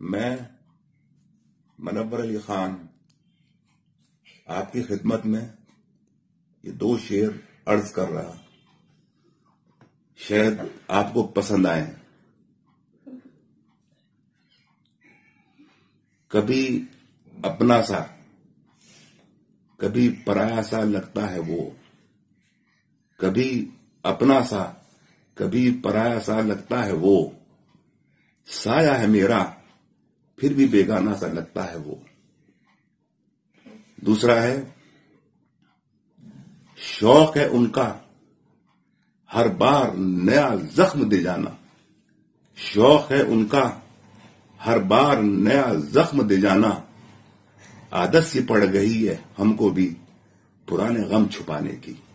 मैं मुनव्वर अली खान आपकी खिदमत में ये दो शेर अर्ज कर रहा, शायद आपको पसंद आए। कभी अपना सा कभी पराया सा लगता है वो, कभी अपना सा कभी पराया सा लगता है वो, साया है मेरा फिर भी बेगाना सा लगता है वो। दूसरा है, शौक है उनका हर बार नया जख्म दे जाना, शौक है उनका हर बार नया जख्म दे जाना, आदत सी पड़ गई है हमको भी पुराने गम छुपाने की।